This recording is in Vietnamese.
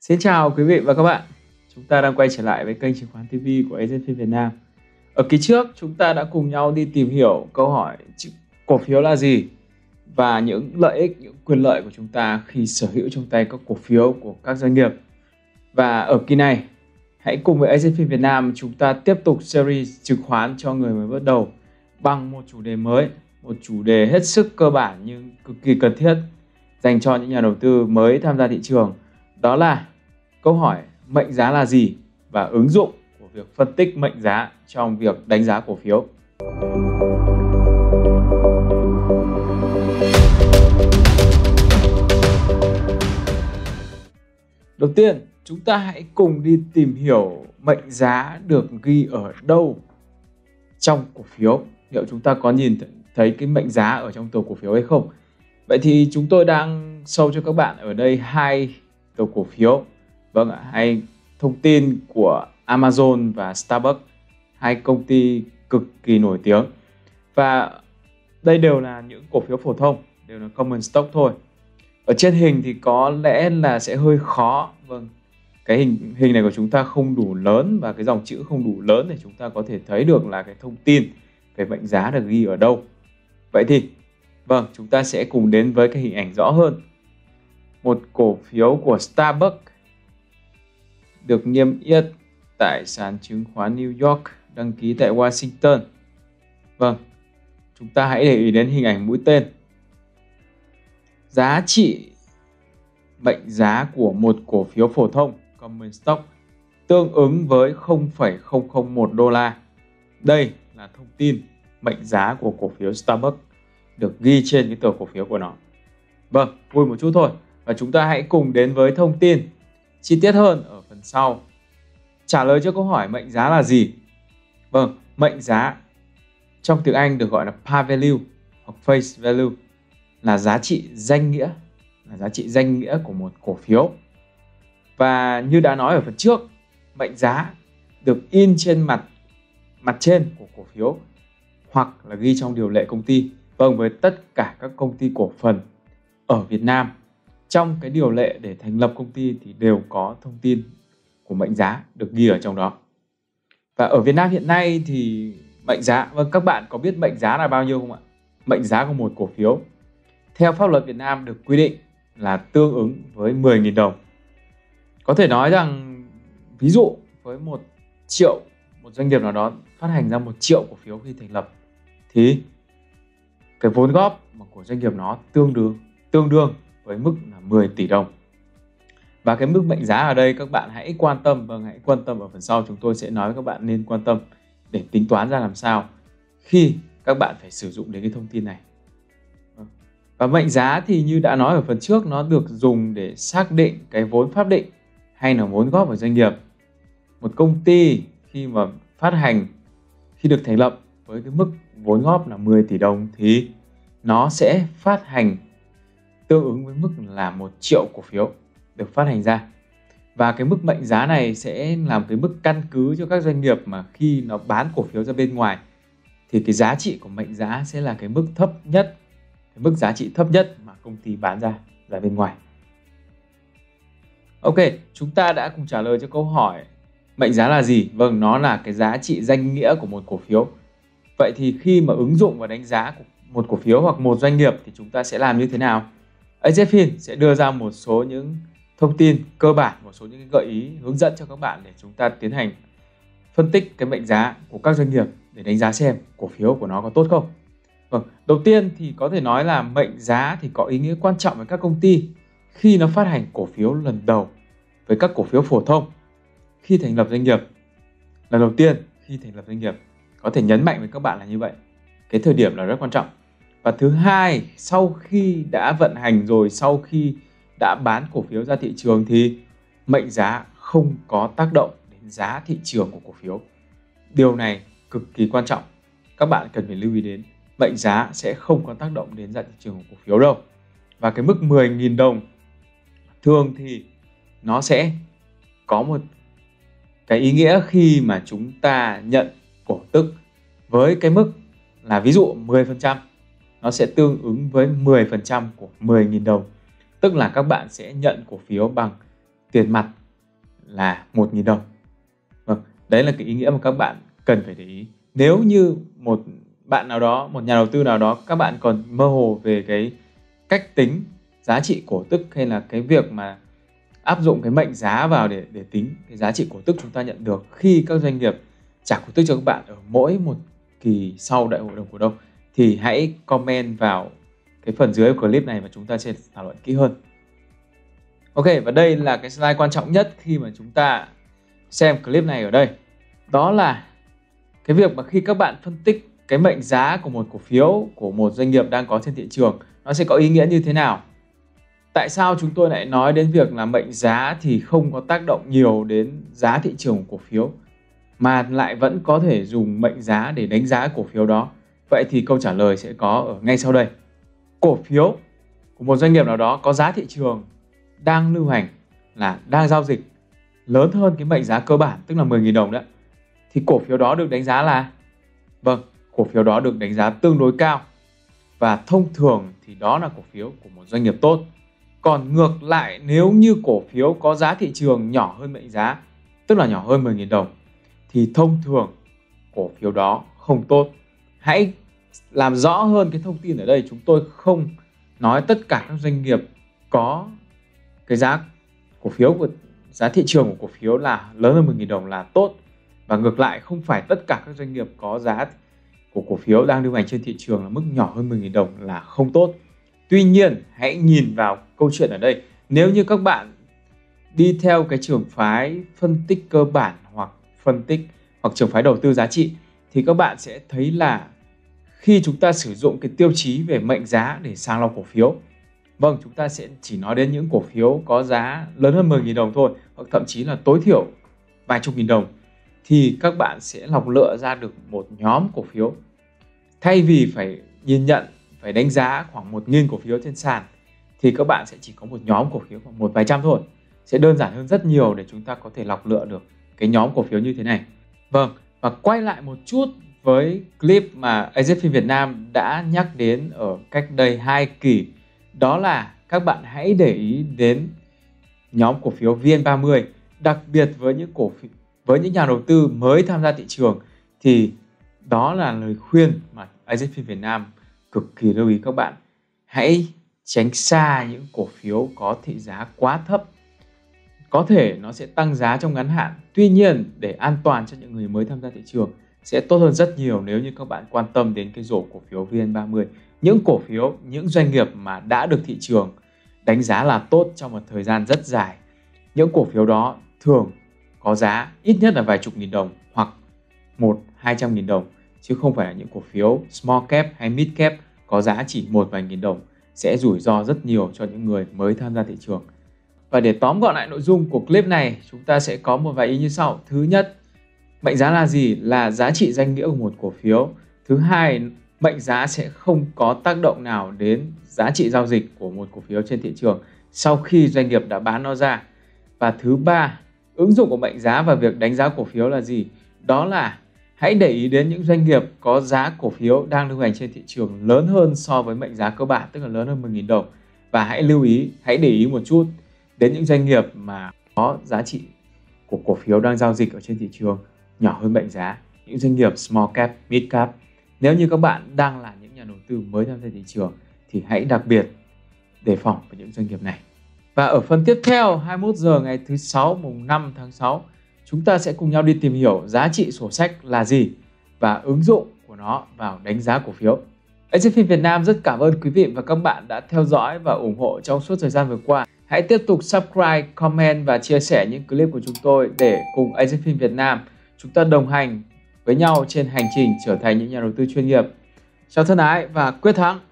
Xin chào quý vị và các bạn. Chúng ta đang quay trở lại với kênh chứng khoán TV của AZFIN Việt Nam. Ở kỳ trước, chúng ta đã cùng nhau đi tìm hiểu câu hỏi cổ phiếu là gì và những lợi ích, những quyền lợi của chúng ta khi sở hữu trong tay các cổ phiếu của các doanh nghiệp. Và ở kỳ này, hãy cùng với AZFIN Việt Nam chúng ta tiếp tục series chứng khoán cho người mới bắt đầu bằng một chủ đề mới, một chủ đề hết sức cơ bản nhưng cực kỳ cần thiết dành cho những nhà đầu tư mới tham gia thị trường. Đó là câu hỏi mệnh giá là gì và ứng dụng của việc phân tích mệnh giá trong việc đánh giá cổ phiếu. Đầu tiên, chúng ta hãy cùng đi tìm hiểu mệnh giá được ghi ở đâu trong cổ phiếu. Liệu chúng ta có nhìn thấy cái mệnh giá ở trong tờ cổ phiếu hay không? Vậy thì chúng tôi đang show cho các bạn ở đây hai tờ cổ phiếu. Vâng ạ, hai thông tin của Amazon và Starbucks, hai công ty cực kỳ nổi tiếng. Và đây đều là những cổ phiếu phổ thông, đều là common stock thôi. Ở trên hình thì có lẽ là sẽ hơi khó. Vâng, cái hình này của chúng ta không đủ lớn và cái dòng chữ không đủ lớn để chúng ta có thể thấy được là cái thông tin về mệnh giá được ghi ở đâu. Vậy thì, vâng, chúng ta sẽ cùng đến với cái hình ảnh rõ hơn. Một cổ phiếu của Starbucks được niêm yết tại sàn chứng khoán New York, đăng ký tại Washington. Vâng, chúng ta hãy để ý đến hình ảnh mũi tên. Giá trị mệnh giá của một cổ phiếu phổ thông common stock tương ứng với 0,001 đô la. Đây là thông tin mệnh giá của cổ phiếu Starbucks được ghi trên cái tờ cổ phiếu của nó. Vâng, vui một chút thôi. Và chúng ta hãy cùng đến với thông tin chi tiết hơn ở phần sau. Trả lời cho câu hỏi mệnh giá là gì? Vâng, mệnh giá trong tiếng Anh được gọi là par value hoặc face value, là giá trị danh nghĩa, của một cổ phiếu. Và như đã nói ở phần trước, mệnh giá được in trên mặt trên của cổ phiếu hoặc là ghi trong điều lệ công ty. Vâng, với tất cả các công ty cổ phần ở Việt Nam, trong cái điều lệ để thành lập công ty thì đều có thông tin của mệnh giá được ghi ở trong đó. Và ở Việt Nam hiện nay thì mệnh giá, vâng, các bạn có biết mệnh giá là bao nhiêu không ạ? Mệnh giá của một cổ phiếu theo pháp luật Việt Nam được quy định là tương ứng với 10.000 đồng. Có thể nói rằng ví dụ với 1 triệu, một doanh nghiệp nào đó phát hành ra 1 triệu cổ phiếu khi thành lập thì cái vốn góp của doanh nghiệp nó tương đương với mức là 10 tỷ đồng. Và cái mức mệnh giá ở đây các bạn hãy quan tâm, hãy quan tâm ở phần sau chúng tôi sẽ nói với các bạn nên quan tâm để tính toán ra làm sao khi các bạn phải sử dụng đến cái thông tin này. Và mệnh giá thì như đã nói ở phần trước, nó được dùng để xác định cái vốn pháp định hay là vốn góp của doanh nghiệp. Một công ty khi mà phát hành, khi được thành lập với cái mức vốn góp là 10 tỷ đồng thì nó sẽ phát hành tương ứng với mức là 1 triệu cổ phiếu được phát hành ra. Và cái mức mệnh giá này sẽ làm cái mức căn cứ cho các doanh nghiệp mà khi nó bán cổ phiếu ra bên ngoài thì cái giá trị của mệnh giá sẽ là cái mức thấp nhất, cái mức giá trị thấp nhất mà công ty bán ra bên ngoài. Ok, chúng ta đã cùng trả lời cho câu hỏi mệnh giá là gì? Vâng, nó là cái giá trị danh nghĩa của một cổ phiếu. Vậy thì khi mà ứng dụng và đánh giá của một cổ phiếu hoặc một doanh nghiệp thì chúng ta sẽ làm như thế nào? AZFIN sẽ đưa ra một số những thông tin cơ bản, một số những gợi ý hướng dẫn cho các bạn để chúng ta tiến hành phân tích cái mệnh giá của các doanh nghiệp để đánh giá xem cổ phiếu của nó có tốt không. Vâng, đầu tiên thì có thể nói là mệnh giá thì có ý nghĩa quan trọng với các công ty khi nó phát hành cổ phiếu lần đầu. Với các cổ phiếu phổ thông khi thành lập doanh nghiệp, lần đầu tiên khi thành lập doanh nghiệp, có thể nhấn mạnh với các bạn là như vậy. Cái thời điểm là rất quan trọng. Và thứ hai, sau khi đã vận hành rồi, sau khi đã bán cổ phiếu ra thị trường thì mệnh giá không có tác động đến giá thị trường của cổ phiếu. Điều này cực kỳ quan trọng. Các bạn cần phải lưu ý đến. Mệnh giá sẽ không có tác động đến giá thị trường của cổ phiếu đâu. Và cái mức 10.000 đồng thường thì nó sẽ có một cái ý nghĩa khi mà chúng ta nhận cổ tức với cái mức là ví dụ 10%, nó sẽ tương ứng với 10% của 10.000 đồng. Tức là các bạn sẽ nhận cổ phiếu bằng tiền mặt là 1.000 đồng. Vâng, đấy là cái ý nghĩa mà các bạn cần phải để ý. Nếu như một bạn nào đó, một nhà đầu tư nào đó, các bạn còn mơ hồ về cái cách tính giá trị cổ tức hay là cái việc mà áp dụng cái mệnh giá vào để tính cái giá trị cổ tức chúng ta nhận được khi các doanh nghiệp trả cổ tức cho các bạn ở mỗi một kỳ sau đại hội đồng cổ đông, thì hãy comment vào cái phần dưới của clip này và chúng ta sẽ thảo luận kỹ hơn. Ok, và đây là cái slide quan trọng nhất khi mà chúng ta xem clip này ở đây. Đó là cái việc mà khi các bạn phân tích cái mệnh giá của một cổ phiếu của một doanh nghiệp đang có trên thị trường, nó sẽ có ý nghĩa như thế nào. Tại sao chúng tôi lại nói đến việc là mệnh giá thì không có tác động nhiều đến giá thị trường của cổ phiếu, mà lại vẫn có thể dùng mệnh giá để đánh giá cổ phiếu đó? Vậy thì câu trả lời sẽ có ở ngay sau đây. Cổ phiếu của một doanh nghiệp nào đó có giá thị trường đang lưu hành, là đang giao dịch lớn hơn cái mệnh giá cơ bản, tức là 10.000 đồng đó, thì cổ phiếu đó được đánh giá là, vâng, cổ phiếu đó được đánh giá tương đối cao, và thông thường thì đó là cổ phiếu của một doanh nghiệp tốt. Còn ngược lại, nếu như cổ phiếu có giá thị trường nhỏ hơn mệnh giá, tức là nhỏ hơn 10.000 đồng, thì thông thường cổ phiếu đó không tốt. Hãy làm rõ hơn cái thông tin ở đây. Chúng tôi không nói tất cả các doanh nghiệp có cái giá cổ phiếu của giá thị trường của cổ phiếu là lớn hơn 10.000 đồng là tốt, và ngược lại không phải tất cả các doanh nghiệp có giá của cổ phiếu đang lưu hành trên thị trường là mức nhỏ hơn 10.000 đồng là không tốt. Tuy nhiên, hãy nhìn vào câu chuyện ở đây. Nếu như các bạn đi theo cái trường phái phân tích cơ bản hoặc trường phái đầu tư giá trị, thì các bạn sẽ thấy là khi chúng ta sử dụng cái tiêu chí về mệnh giá để sàng lọc cổ phiếu, vâng, chúng ta sẽ chỉ nói đến những cổ phiếu có giá lớn hơn 10.000 đồng thôi, hoặc thậm chí là tối thiểu vài chục nghìn đồng, thì các bạn sẽ lọc lựa ra được một nhóm cổ phiếu. Thay vì phải nhìn nhận, phải đánh giá khoảng 1.000 cổ phiếu trên sàn, thì các bạn sẽ chỉ có một nhóm cổ phiếu khoảng một vài trăm thôi. Sẽ đơn giản hơn rất nhiều để chúng ta có thể lọc lựa được cái nhóm cổ phiếu như thế này. Vâng, và quay lại một chút với clip mà AZFIN Việt Nam đã nhắc đến ở cách đây 2 kỳ. Đó là các bạn hãy để ý đến nhóm cổ phiếu VN30, đặc biệt với những nhà đầu tư mới tham gia thị trường, thì đó là lời khuyên mà AZFIN Việt Nam cực kỳ lưu ý các bạn. Hãy tránh xa những cổ phiếu có thị giá quá thấp. Có thể nó sẽ tăng giá trong ngắn hạn, tuy nhiên để an toàn cho những người mới tham gia thị trường sẽ tốt hơn rất nhiều nếu như các bạn quan tâm đến cái rổ cổ phiếu VN30. Những cổ phiếu, những doanh nghiệp mà đã được thị trường đánh giá là tốt trong một thời gian rất dài. Những cổ phiếu đó thường có giá ít nhất là vài chục nghìn đồng hoặc 100-200 nghìn đồng, chứ không phải là những cổ phiếu small cap hay mid cap có giá chỉ một vài nghìn đồng, sẽ rủi ro rất nhiều cho những người mới tham gia thị trường. Và để tóm gọn lại nội dung của clip này, chúng ta sẽ có một vài ý như sau. Thứ nhất, mệnh giá là gì? Là giá trị danh nghĩa của một cổ phiếu. Thứ hai, mệnh giá sẽ không có tác động nào đến giá trị giao dịch của một cổ phiếu trên thị trường sau khi doanh nghiệp đã bán nó ra. Và thứ ba, ứng dụng của mệnh giá và việc đánh giá cổ phiếu là gì? Đó là hãy để ý đến những doanh nghiệp có giá cổ phiếu đang lưu hành trên thị trường lớn hơn so với mệnh giá cơ bản, tức là lớn hơn 10.000 đồng. Và hãy để ý một chút đến những doanh nghiệp mà có giá trị của cổ phiếu đang giao dịch ở trên thị trường nhỏ hơn mệnh giá, những doanh nghiệp small cap, mid cap. Nếu như các bạn đang là những nhà đầu tư mới tham gia thị trường thì hãy đặc biệt đề phòng với những doanh nghiệp này. Và ở phần tiếp theo, 21 giờ ngày thứ 6 mùng 5 tháng 6, chúng ta sẽ cùng nhau đi tìm hiểu giá trị sổ sách là gì và ứng dụng của nó vào đánh giá cổ phiếu. AZFIN Việt Nam rất cảm ơn quý vị và các bạn đã theo dõi và ủng hộ trong suốt thời gian vừa qua. Hãy tiếp tục subscribe, comment và chia sẻ những clip của chúng tôi để cùng AZFIN Việt Nam chúng ta đồng hành với nhau trên hành trình trở thành những nhà đầu tư chuyên nghiệp. Chào thân ái và quyết thắng!